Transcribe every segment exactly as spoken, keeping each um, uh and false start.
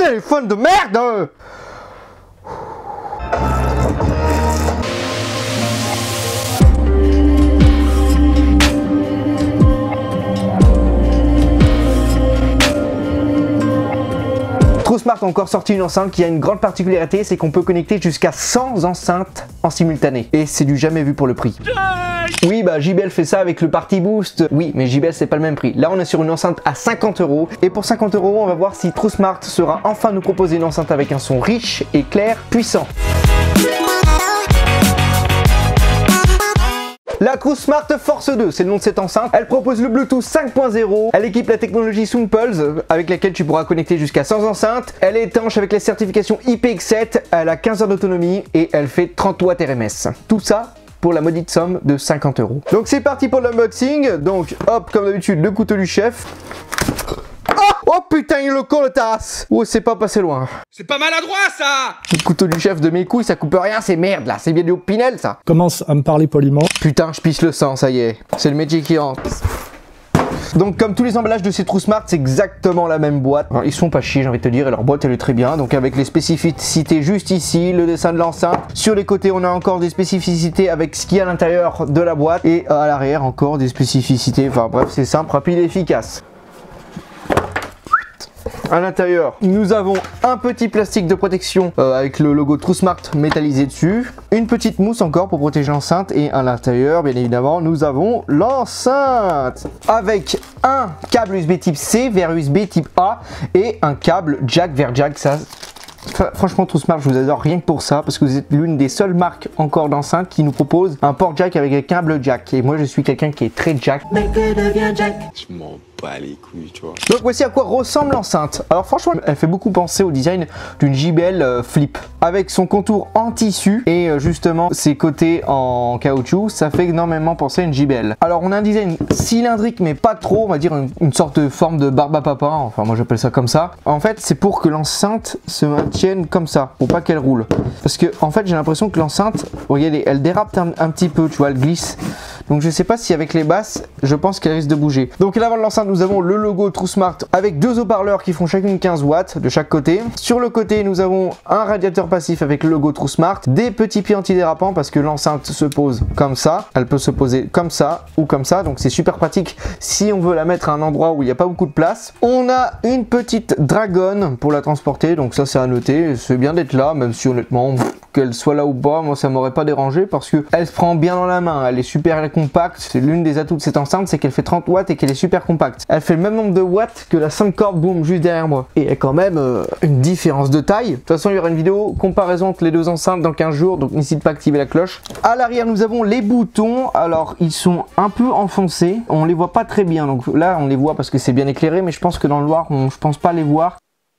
téléphone de merde! TrueSmart a encore sorti une enceinte qui a une grande particularité, c'est qu'on peut connecter jusqu'à cent enceintes en simultané. Et c'est du jamais vu pour le prix. Oui, bah J B L fait ça avec le Party Boost. Oui, mais J B L c'est pas le même prix. Là on est sur une enceinte à cinquante euros. Et pour cinquante euros, on va voir si TrueSmart sera enfin nous proposer une enceinte avec un son riche et clair, puissant. La TrueSmart Force deux, c'est le nom de cette enceinte. Elle propose le Bluetooth cinq point zéro. Elle équipe la technologie SoundPulse avec laquelle tu pourras connecter jusqu'à cent enceintes. Elle est étanche avec les certifications I P X sept. Elle a quinze heures d'autonomie et elle fait trente watts R M S. Tout ça pour la maudite somme de cinquante euros. Donc c'est parti pour l'unboxing. Donc hop, comme d'habitude, le couteau du chef. Oh putain, il est le con le tasse. Oh, c'est pas passé loin. C'est pas maladroit ça. Le couteau du chef de mes couilles, ça coupe rien, c'est merde là. C'est bien du Pinel ça. Commence à me parler poliment. Putain, je pisse le sang, ça y est. C'est le métier qui rentre. Donc comme tous les emballages de ces TrueSmart, c'est exactement la même boîte. Alors, ils sont pas chiés, j'ai envie de te dire, et leur boîte elle est très bien. Donc avec les spécificités juste ici, le dessin de l'enceinte. Sur les côtés, on a encore des spécificités avec ce qu'il y a à l'intérieur de la boîte. Et à l'arrière, encore des spécificités. Enfin bref, c'est simple, rapide et efficace. À l'intérieur, nous avons un petit plastique de protection euh, avec le logo TrueSmart métallisé dessus. Une petite mousse encore pour protéger l'enceinte. Et à l'intérieur, bien évidemment, nous avons l'enceinte avec un câble U S B type C vers U S B type A et un câble jack vers jack. Ça, franchement, TrueSmart, je vous adore rien que pour ça parce que vous êtes l'une des seules marques encore d'enceinte qui nous propose un port jack avec un câble jack. Et moi, je suis quelqu'un qui est très jack. Mais que devient jack? Je m'en bats les couilles, tu vois. Donc voici à quoi ressemble l'enceinte. Alors franchement, elle fait beaucoup penser au design d'une J B L euh, Flip. Avec son contour en tissu et euh, justement ses côtés en caoutchouc, ça fait énormément penser à une J B L. Alors on a un design cylindrique mais pas trop, on va dire une, une sorte de forme de barbe à papa, enfin moi j'appelle ça comme ça. En fait c'est pour que l'enceinte se maintienne comme ça, pour pas qu'elle roule. Parce que en fait j'ai l'impression que l'enceinte, regardez, elle dérape un, un petit peu, tu vois, elle glisse. Donc je sais pas si avec les basses, je pense qu'elle risque de bouger. Donc à l'avant de l'enceinte, nous avons le logo TrueSmart avec deux haut-parleurs qui font chacune quinze watts de chaque côté. Sur le côté, nous avons un radiateur passif avec le logo TrueSmart, des petits pieds antidérapants parce que l'enceinte se pose comme ça. Elle peut se poser comme ça ou comme ça. Donc c'est super pratique si on veut la mettre à un endroit où il n'y a pas beaucoup de place. On a une petite dragonne pour la transporter. Donc ça c'est à noter. C'est bien d'être là, même si honnêtement, qu'elle soit là ou pas, moi ça m'aurait pas dérangé parce que elle se prend bien dans la main. Elle est super compacte. C'est l'une des atouts de cette enceinte, c'est qu'elle fait trente watts et qu'elle est super compacte. Elle fait le même nombre de watts que la Soundcore Boom juste derrière moi. Et il y a quand même euh, une différence de taille. De toute façon, il y aura une vidéo comparaison entre les deux enceintes dans quinze jours, donc n'hésite pas à activer la cloche. À l'arrière, nous avons les boutons. Alors, ils sont un peu enfoncés. On les voit pas très bien. Donc là, on les voit parce que c'est bien éclairé, mais je pense que dans le noir, on, je pense pas les voir.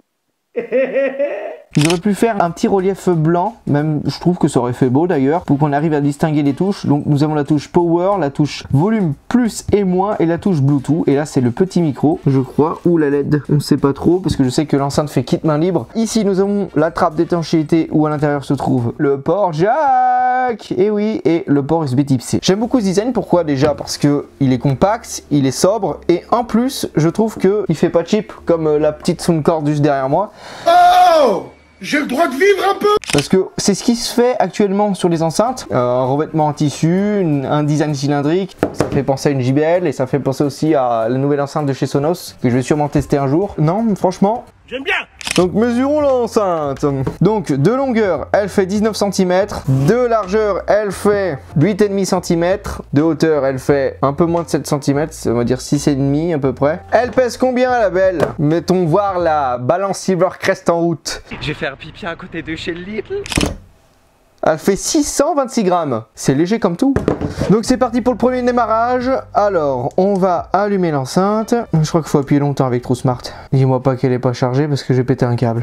J'aurais pu faire un petit relief blanc, même je trouve que ça aurait fait beau d'ailleurs, pour qu'on arrive à distinguer les touches. Donc nous avons la touche Power, la touche Volume plus et moins et la touche Bluetooth. Et là c'est le petit micro, je crois, ou la L E D, on ne sait pas trop, parce que je sais que l'enceinte fait kit main libre. Ici nous avons la trappe d'étanchéité où à l'intérieur se trouve le port jack, et oui, et le port U S B type C. J'aime beaucoup ce design, pourquoi déjà? Parce que il est compact, il est sobre, et en plus je trouve que il fait pas cheap comme la petite Soundcore juste derrière moi. Oh! J'ai le droit de vivre un peu! Parce que c'est ce qui se fait actuellement sur les enceintes. Euh, un revêtement en tissu, une, un design cylindrique. Ça fait penser à une J B L et ça fait penser aussi à la nouvelle enceinte de chez Sonos que je vais sûrement tester un jour. Non, franchement, j'aime bien! Donc mesurons l'enceinte. Donc de longueur, elle fait dix-neuf centimètres. De largeur, elle fait huit virgule cinq centimètres. De hauteur, elle fait un peu moins de sept centimètres. Ça veut dire six virgule cinq à peu près. Elle pèse combien la belle? Mettons voir la balance Silvercrest en route. Je vais faire pipi à côté de chez Lidl. Elle fait six cent vingt-six grammes. C'est léger comme tout. Donc c'est parti pour le premier démarrage. Alors, on va allumer l'enceinte. Je crois qu'il faut appuyer longtemps avec TrueSmart. Dis-moi pas qu'elle est pas chargée parce que j'ai pété un câble.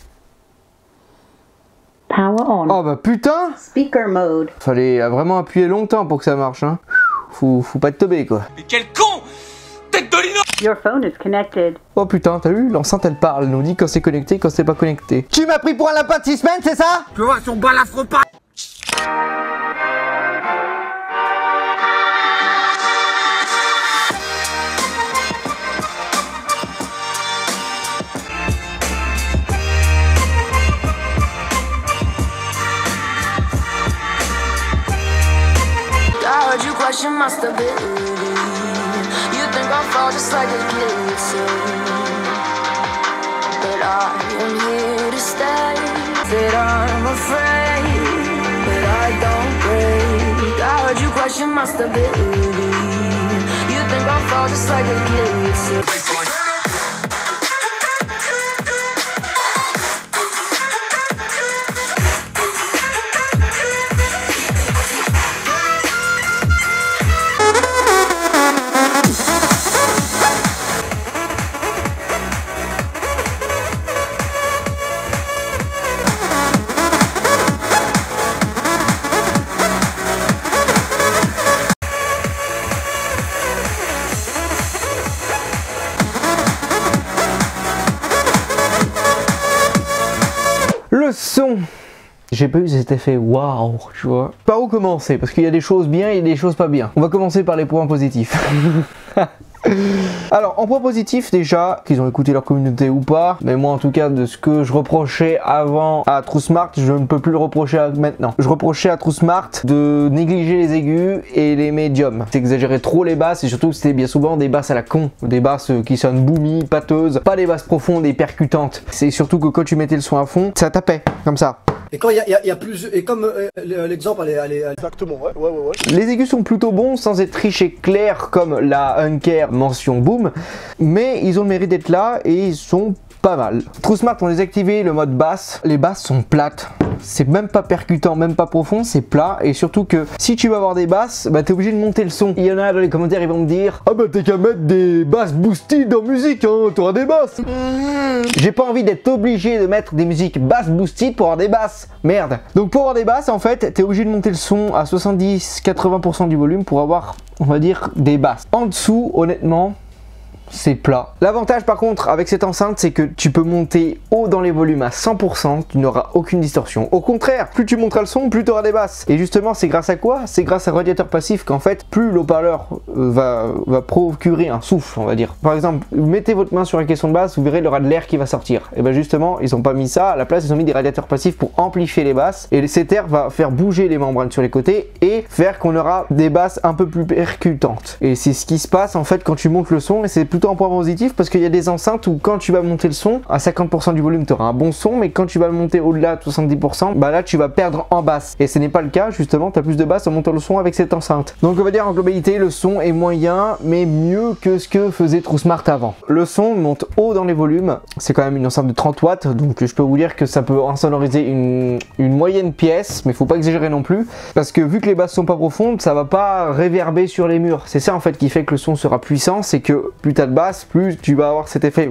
Power on. Oh bah putain! Speaker mode. Fallait vraiment appuyer longtemps pour que ça marche, hein. Faut, faut pas te teubé quoi. Mais quel con! Tête de lino! Your phone is connected. Oh putain, t'as vu? L'enceinte elle parle, elle nous dit quand c'est connecté, quand c'est pas connecté. Tu m'as pris pour un lapin de six semaines, c'est ça? Tu vois, son balafre pas! question my stability. You think I'll fall just like a guillotine, but I am here to stay. That I'm afraid, but I don't break. I heard you question my stability. You think I'll fall just like a guillotine. Le son, j'ai pas eu cet effet waouh, tu vois. Par où commencer? Parce qu'il y a des choses bien et des choses pas bien. On va commencer par les points positifs. Alors, en point positif, déjà, qu'ils ont écouté leur communauté ou pas, mais moi en tout cas, de ce que je reprochais avant à True Smart, je ne peux plus le reprocher à maintenant. Je reprochais à True Smart de négliger les aigus et les médiums. D'exagérer trop les basses, et surtout c'était bien souvent des basses à la con, des basses qui sonnent boomy, pâteuses, pas des basses profondes et percutantes. C'est surtout que quand tu mettais le son à fond, ça tapait, comme ça. Et quand il y, y, y a plus, et comme euh, l'exemple, elle est, elle est exactement, ouais, ouais, ouais, ouais. Les aigus sont plutôt bons, sans être riches et clairs comme la Unker mention boom, mais ils ont le mérite d'être là et ils sont pas mal. True Smart ont désactivé le mode basse. Les basses sont plates. C'est même pas percutant, même pas profond, c'est plat. Et surtout que si tu veux avoir des basses, bah t'es obligé de monter le son. Il y en a dans les commentaires, ils vont me dire: ah bah t'es qu'à mettre des basses boosted en musique, hein, t'auras des basses. Mmh. J'ai pas envie d'être obligé de mettre des musiques basses boosted pour avoir des basses. Merde. Donc pour avoir des basses, en fait, t'es obligé de monter le son à soixante-dix à quatre-vingts pour cent du volume pour avoir, on va dire, des basses. En dessous, honnêtement, c'est plat. L'avantage par contre avec cette enceinte, c'est que tu peux monter haut dans les volumes à cent pour cent, tu n'auras aucune distorsion. Au contraire, plus tu monteras le son, plus tu auras des basses. Et justement, c'est grâce à quoi? C'est grâce à un radiateur passif qu'en fait, plus l'haut-parleur va, va procurer un souffle, on va dire. Par exemple, mettez votre main sur la caisson de basse, vous verrez, il y aura de l'air qui va sortir. Et bien justement, ils n'ont pas mis ça, à la place ils ont mis des radiateurs passifs pour amplifier les basses. Et cet air va faire bouger les membranes sur les côtés et faire qu'on aura des basses un peu plus percutantes. Et c'est ce qui se passe en fait quand tu montes le son, et c'est plutôt un point positif parce qu'il y a des enceintes où quand tu vas monter le son à cinquante pour cent du volume tu auras un bon son, mais quand tu vas le monter au-delà de soixante-dix pour cent, bah là tu vas perdre en basse, et ce n'est pas le cas. Justement, tu as plus de basse en montant le son avec cette enceinte. Donc on va dire en globalité, le son est moyen mais mieux que ce que faisait True Smart avant. Le son monte haut dans les volumes, c'est quand même une enceinte de trente watts, donc je peux vous dire que ça peut insonoriser une, une moyenne pièce, mais faut pas exagérer non plus, parce que vu que les basses sont pas profondes, ça va pas réverber sur les murs. C'est ça en fait qui fait que le son sera puissant, c'est que plus tu as de basse, plus tu vas avoir cet effet.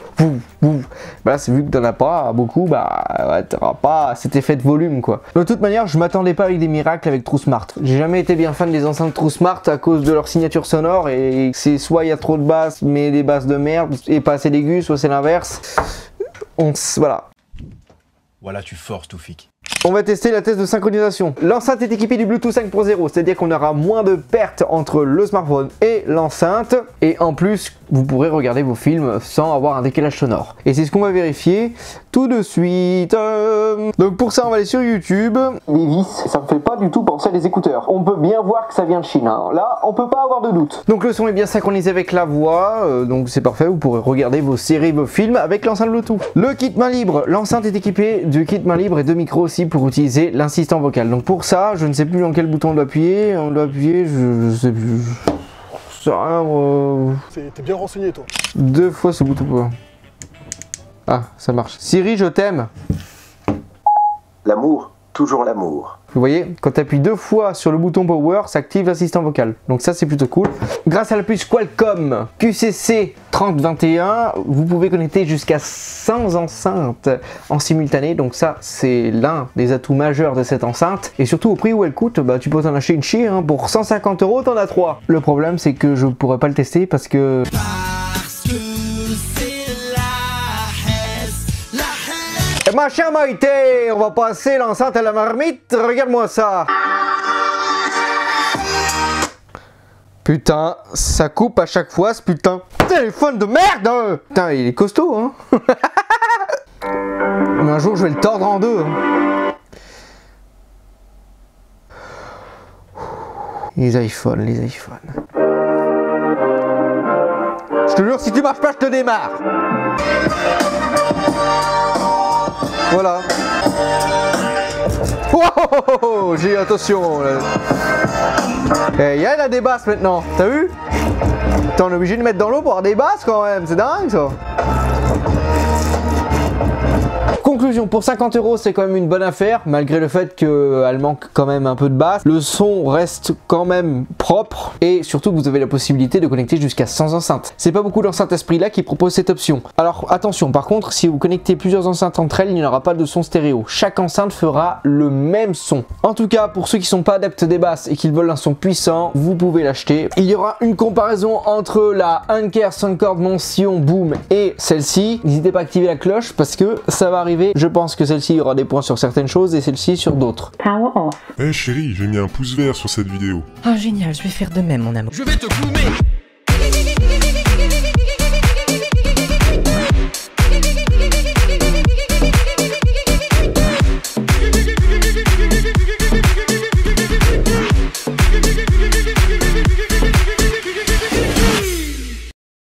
Bah là, c'est vu que t'en as pas beaucoup, bah ouais, t'auras pas cet effet de volume quoi. De toute manière, je m'attendais pas avec des miracles avec True Smart. J'ai jamais été bien fan des enceintes True Smart à cause de leur signature sonore, et c'est soit il y a trop de basses mais des basses de merde et pas assez d'aigus, soit c'est l'inverse. On voilà. Voilà, tu forces tout fic. On va tester la test de synchronisation. L'enceinte est équipée du Bluetooth cinq point zéro, c'est-à-dire qu'on aura moins de pertes entre le smartphone et l'enceinte. Et en plus, vous pourrez regarder vos films sans avoir un décalage sonore. Et c'est ce qu'on va vérifier tout de suite. Donc pour ça, on va aller sur YouTube. Les vis, ça me fait pas du tout penser à des écouteurs. On peut bien voir que ça vient de Chine, hein. Là, on peut pas avoir de doute. Donc le son est bien synchronisé avec la voix, euh, donc c'est parfait. Vous pourrez regarder vos séries, vos films avec l'enceinte Bluetooth. Le kit main libre. L'enceinte est équipée du kit main libre et de micros aussi pour utiliser l'assistant vocal. Donc pour ça, je ne sais plus dans quel bouton on doit appuyer. On doit appuyer, je, je sais plus. Je sais rien. Euh... T'es bien renseigné toi. Deux fois ce bouton. Ah, ça marche. Siri, je t'aime. L'amour, toujours l'amour. Vous voyez, quand tu appuies deux fois sur le bouton Power, ça active l'assistant vocal. Donc ça, c'est plutôt cool. Grâce à la puce Qualcomm Q C C trente vingt et un, vous pouvez connecter jusqu'à cent enceintes en simultané. Donc ça, c'est l'un des atouts majeurs de cette enceinte. Et surtout, au prix où elle coûte, bah, tu peux t'en acheter une chier. Hein. Pour cent cinquante euros, t'en as trois. Le problème, c'est que je pourrais pas le tester parce que... Ma chère Maïté, on va passer l'enceinte à la marmite, regarde-moi ça. Putain, ça coupe à chaque fois ce putain téléphone de merde. Putain, il est costaud, hein. Mais un jour, je vais le tordre en deux. Hein. Les iPhones, les iPhones. Je te jure, si tu marches pas, je te démarre. Voilà. Wow, j'ai attention. Il y a là des basses maintenant, t'as vu? Attends, on est obligé de mettre dans l'eau pour avoir des basses quand même, c'est dingue ça. Conclusion, pour cinquante euros, c'est quand même une bonne affaire, malgré le fait qu'elle manque quand même un peu de basse. Le son reste quand même propre et surtout que vous avez la possibilité de connecter jusqu'à cent enceintes. C'est pas beaucoup d'enceintes à ce prix-là qui proposent cette option. Alors attention, par contre, si vous connectez plusieurs enceintes entre elles, il n'y aura pas de son stéréo. Chaque enceinte fera le même son. En tout cas, pour ceux qui sont pas adeptes des basses et qui veulent un son puissant, vous pouvez l'acheter. Il y aura une comparaison entre la Anker Soundcore Motion Boom et celle-ci. N'hésitez pas à activer la cloche parce que ça va arriver. Je pense que celle-ci aura des points sur certaines choses et celle-ci sur d'autres. Power off. Eh hey, chérie, j'ai mis un pouce vert sur cette vidéo. Oh génial, je vais faire de même mon amour. Je vais te fumer.